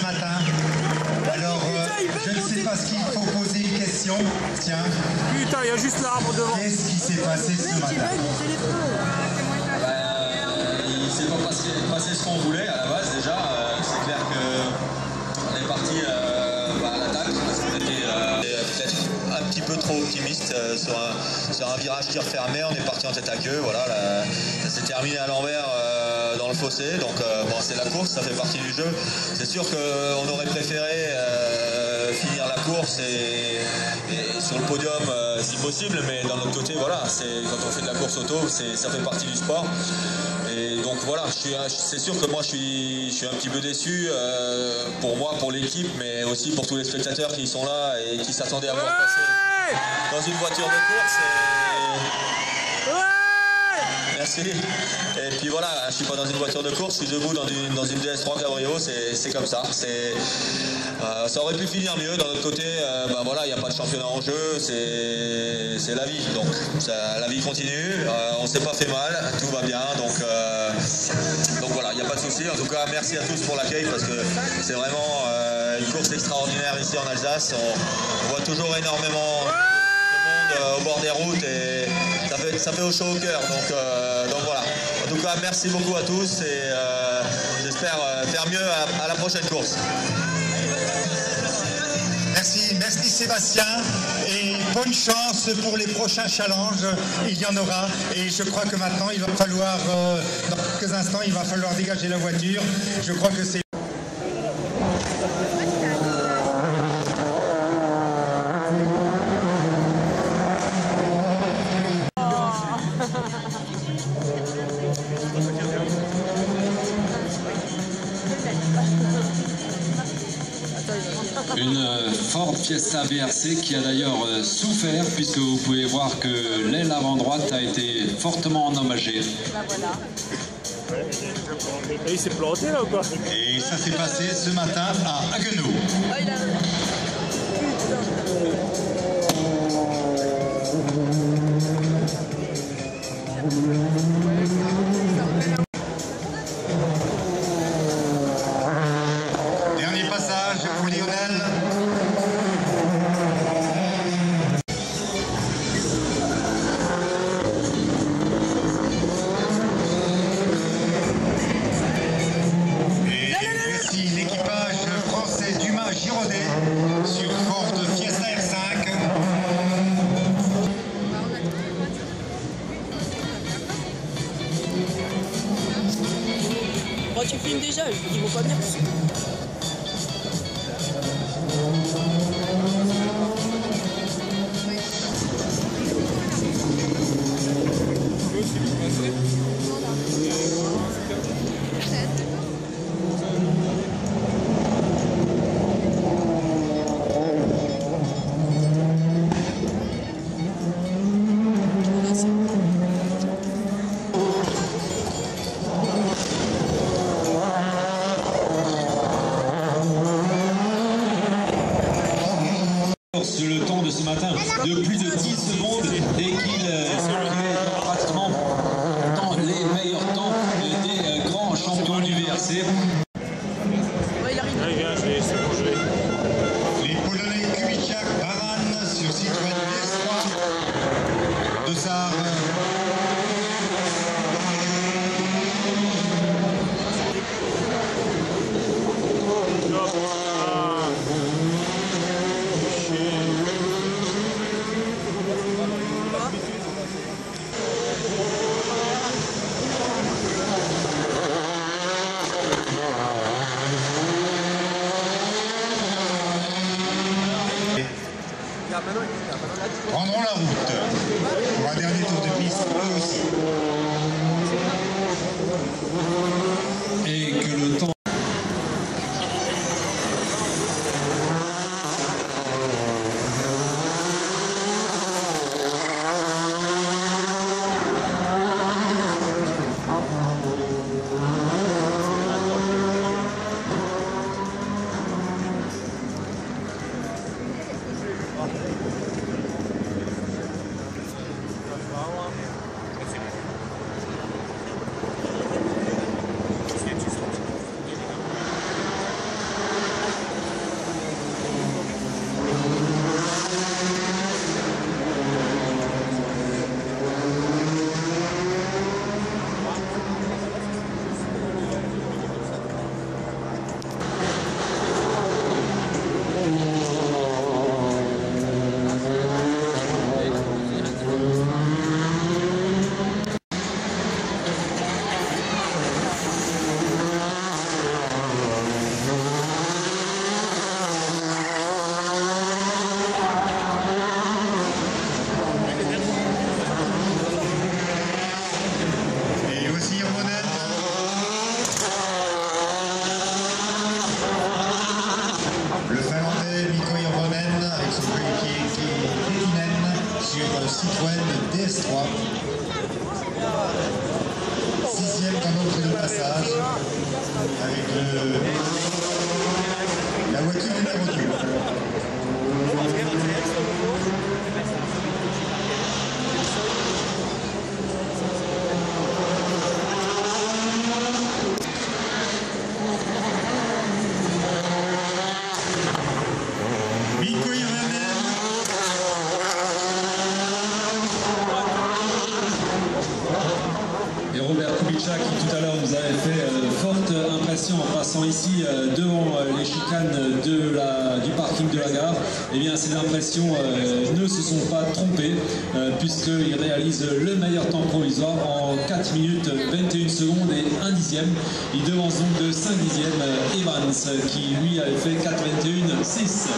matin. Alors, je ne sais pas ce qu'il faut poser une question. Tiens. Putain, il y a juste l'arbre devant. Qu'est-ce qui s'est passé ce matin? Il s'est pas passé ce qu'on voulait à la base déjà. C'est clair qu'on est parti à l'attaque parce qu'on était peut-être un petit peu trop optimiste sur un virage qui refermait. On est parti en tête à queue. Voilà, ça s'est terminé à l'envers dans le fossé. Donc bon, c'est la course, ça fait partie du jeu. C'est sûr qu'on aurait préféré finir la course et sur le podium si possible, mais d'un autre côté, voilà, quand on fait de la course auto, ça fait partie du sport. Et donc voilà, c'est sûr que moi je suis un petit peu déçu pour moi, pour l'équipe, mais aussi pour tous les spectateurs qui sont là et qui s'attendaient à voir passer dans une voiture de course. Merci. Et puis voilà, je suis pas dans une voiture de course, je suis debout dans une DS3 Cabrio, c'est comme ça. Ça aurait pu finir mieux. D'un autre côté, ben voilà, il n'y a pas de championnat en jeu, c'est la vie. Donc la vie continue, on ne s'est pas fait mal, tout va bien. Donc voilà, il n'y a pas de souci. En tout cas, merci à tous pour l'accueil parce que c'est vraiment une course extraordinaire ici en Alsace. On voit toujours énormément de monde au bord des routes et ça fait au chaud au cœur. Donc voilà. En tout cas, merci beaucoup à tous et j'espère faire mieux à la prochaine course. Merci Sébastien et bonne chance pour les prochains challenges, il y en aura et je crois que maintenant il va falloir, dans quelques instants, il va falloir dégager la voiture. Je crois que c'est... Une Ford Fiesta VRC qui a d'ailleurs souffert puisque vous pouvez voir que l'aile avant droite a été fortement endommagée. Et il s'est planté là ou quoi? Et ça s'est passé ce matin à Haguenau. Dernier passage pour Lionel. Et voici l'équipage français d'Humain Giraudet sur Ford Fiesta R5. Bon, tu filmes déjà, ils vont pas venir. Le temps de ce matin de plus de 10 secondes et qu'il est pratiquement dans les meilleurs temps des grands champions du VRC. Les Polonais Kubiczak, Baran sur Citroën DS3 de Sarre. Prendront la route pour un dernier tour de piste, eux aussi. Et que le temps... Citroën DS3. 6e dans notre passage avec la voiture numéro 2. Et Robert Kubica qui tout à l'heure nous avait fait forte impression en passant ici devant les chicanes du parking de la gare, et bien ces impressions ne se sont pas trompées puisqu'il réalise le meilleur temps provisoire en 4 minutes 21 secondes et 1 dixième. Il devance donc de 5 dixièmes Evans qui lui avait fait 4,21,6.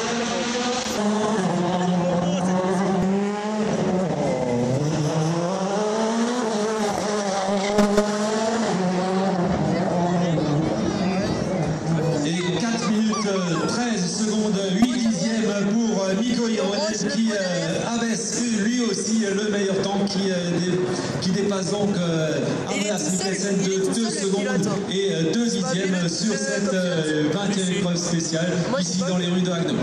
Qui abaisse lui aussi le meilleur temps, qui dépasse donc Andreas Mikkelsen de 2 secondes et 2 dixièmes sur cette 20e épreuve spéciale ici dans les rues de Haguenau.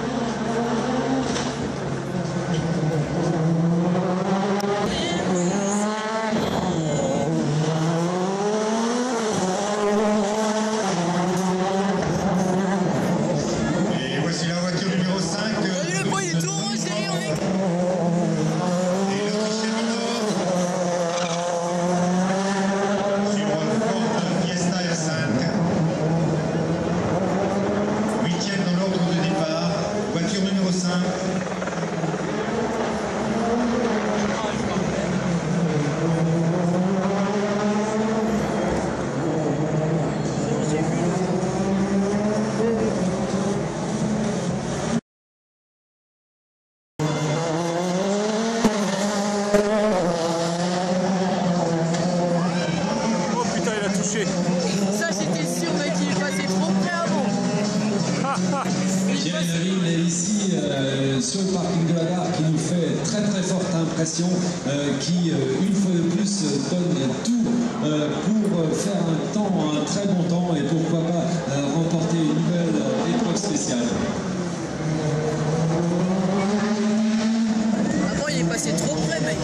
Ça j'étais sûr mais qu'il passait trop près avant. Thierry Neville est ici sur le parking de la gare qui nous fait très très forte impression, qui une fois de plus donne tout pour faire un très bon temps et pourquoi pas remporter une nouvelle épreuve spéciale. Avant il est passé trop près mec.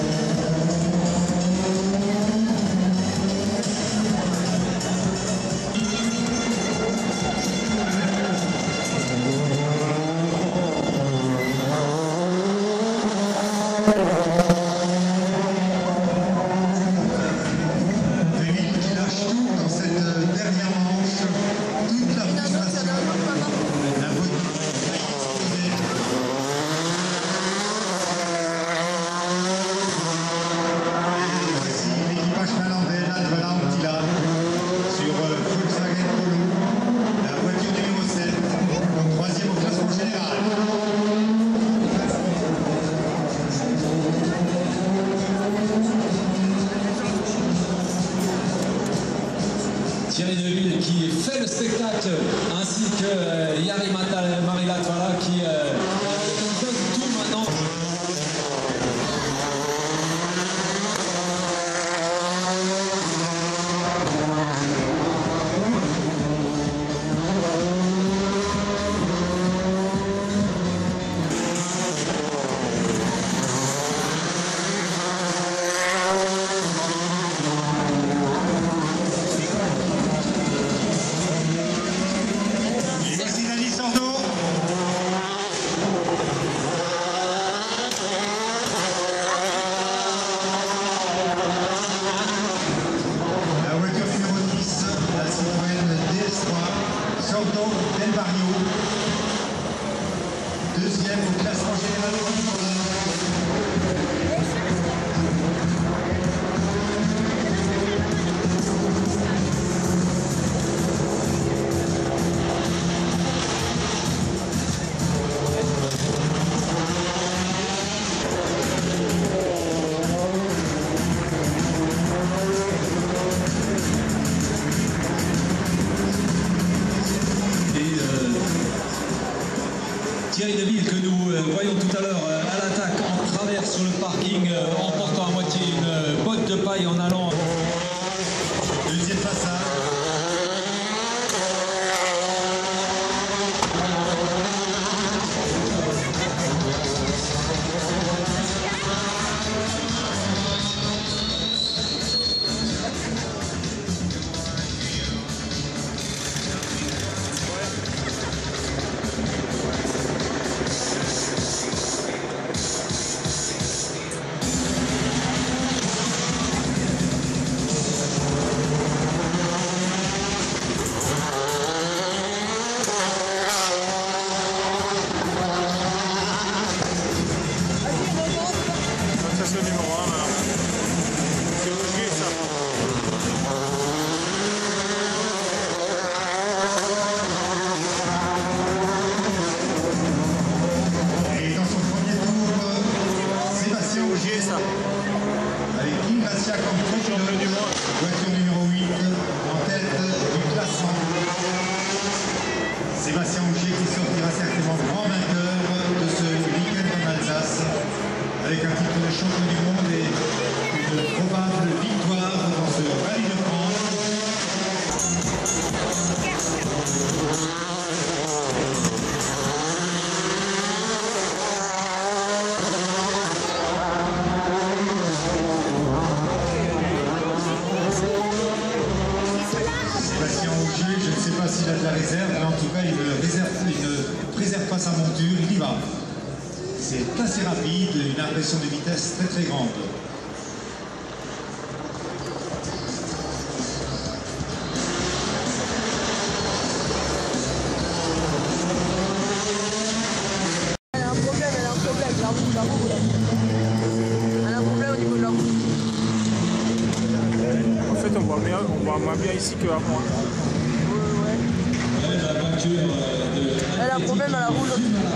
Thierry Neville qui fait le spectacle, ainsi que Jari Marilatvala qui donne tout maintenant. Deuxième au classement général. Thierry Neville que nous voyons tout à l'heure à l'attaque en travers l'air sur le parking en portant à moitié une botte de paille en allant. Deuxième façade. Ça c'est le numéro 1 là. C'est obligé ça. Et dans son premier tour, Sébastien Augier, Ça. avec Kim Gracia comme Champion du monde. voiture numéro 8 en tête du classement. Sébastien Augier qui sortira certainement grand vainqueur de ce week-end en Alsace avec un titre de champion du monde et une probable victoire dans ce Rallye de France. Sébastien Augier, je ne sais pas s'il a de la réserve, mais en tout cas, il ne préserve pas sa monture, il y va. C'est assez rapide, une impression de vitesse très très grande. Elle a un problème, la roue. Elle a un problème au niveau de la roue. En fait on voit moins bien ici qu'à moi. La voiture Elle a un problème à la roue.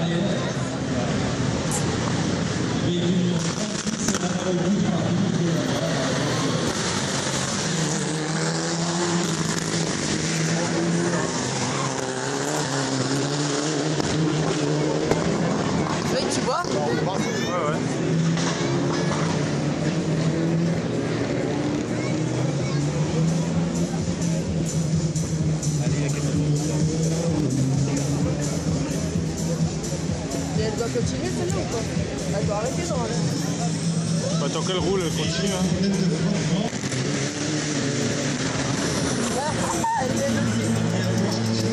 Oui, tu vois? Ouais. Et elle doit continuer celle-là ou quoi? Elle doit arrêter normalement. Bah, tant qu'elle roule, elle continue. Hein. Elle vient aussi.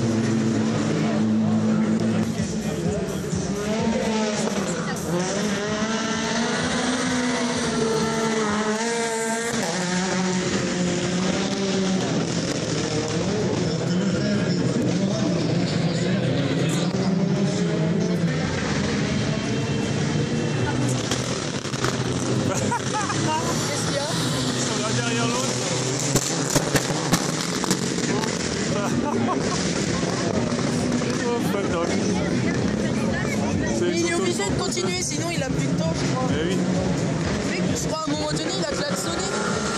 Qu'est-ce qu'il y a? Ils sont là derrière l'autre. Oh, pas top. Il est obligé de continuer, sinon il a plus de temps, je crois. Eh oui. Je crois à un moment donné, il a klaxonné.